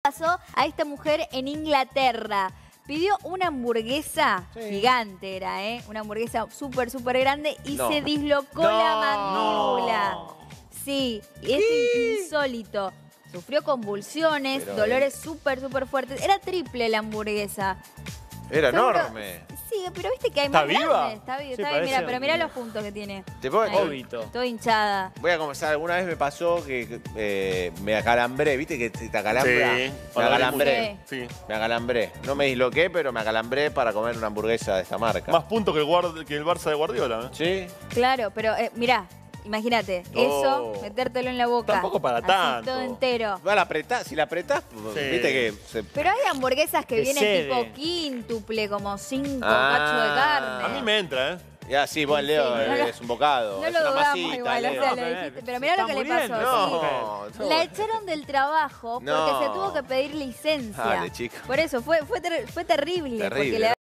Pasó a esta mujer en Inglaterra. Pidió una hamburguesa gigante, era, una hamburguesa súper grande y se dislocó la mandíbula. Sí, es insólito. Sufrió convulsiones, dolores súper fuertes. Era triple la hamburguesa. Era enorme. Sí, pero viste que hay más grandes. Está viva, Sí, está bien. Mira, parece pero mirá los puntos que tiene. ¿Te puedo Óbito. Estoy hinchada. Voy a confesar, alguna vez me pasó que me acalambré, ¿viste? Que te acalambra. Sí. Me acalambré. Sí. Me acalambré. No me disloqué, pero me acalambré para comer una hamburguesa de esta marca. Más puntos que el Barça de Guardiola, ¿eh? ¿Sí? Claro, pero mirá, imagínate, eso, metértelo en la boca. Tampoco para así, tanto. todo entero. Va, si la apretás, viste que se... Pero hay hamburguesas que Te vienen cede. tipo quíntuple, como 5 cachos de carne. A mí me entra, ¿eh? Ya, sí, vos, Leo, Sí, no lo- es un bocado. No es lo una dudamos masita, igual, Leo. o sea, lo dijiste. Pero mirá lo que le pasó. No, sí. no. La echaron del trabajo porque No. se tuvo que pedir licencia. Dale, chico. Por eso, fue terrible. Terrible, Porque le